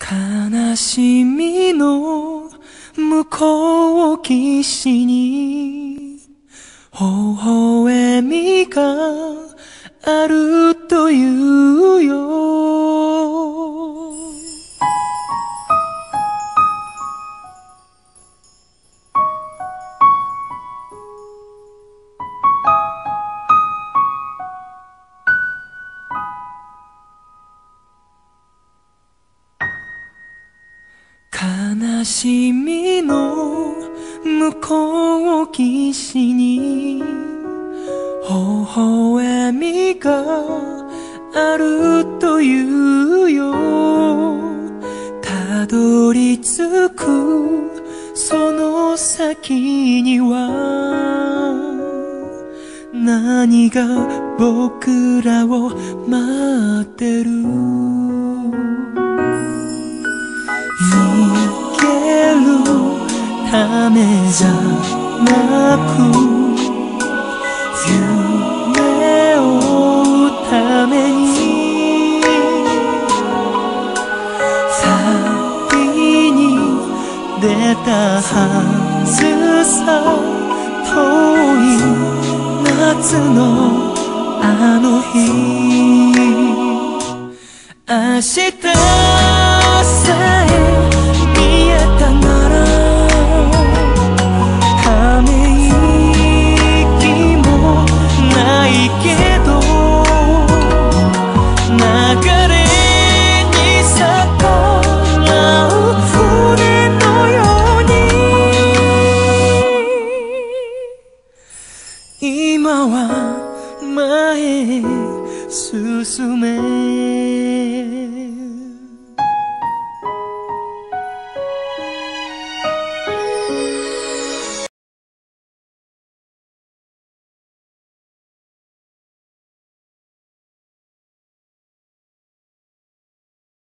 悲しみの向こう岸に微笑みがあるというよ。悲しみの向こう岸に微笑みがあるというよ。たどり着くその先には何が僕らを待ってる。逃げるためじゃなく夢を追うために旅に出たはずさ。遠い夏のあの日、明日